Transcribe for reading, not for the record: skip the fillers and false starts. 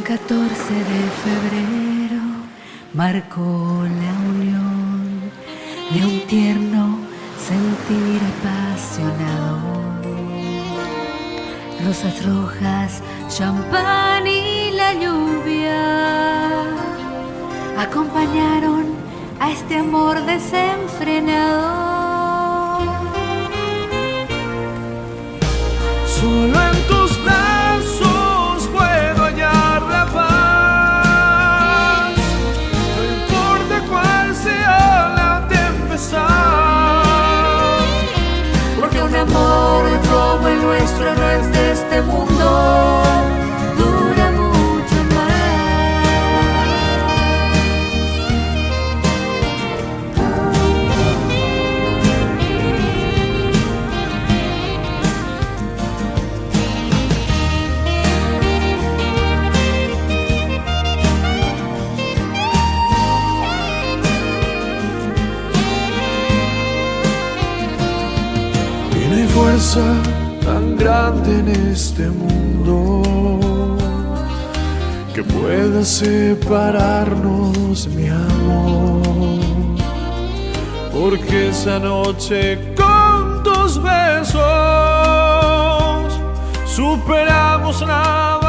14 de febrero marcó la unión de un tierno sentir apasionado. Rosas rojas, champán y la lluvia acompañaron a este amor desenfrenado. Solo en tus brazos puedo hallar la paz, no importa cuál sea la tempestad, porque un amor como el nuestro no es de este mundo, dura mucho fuerza tan grande en este mundo que pueda separarnos, mi amor, porque esa noche con tus besos superamos nada.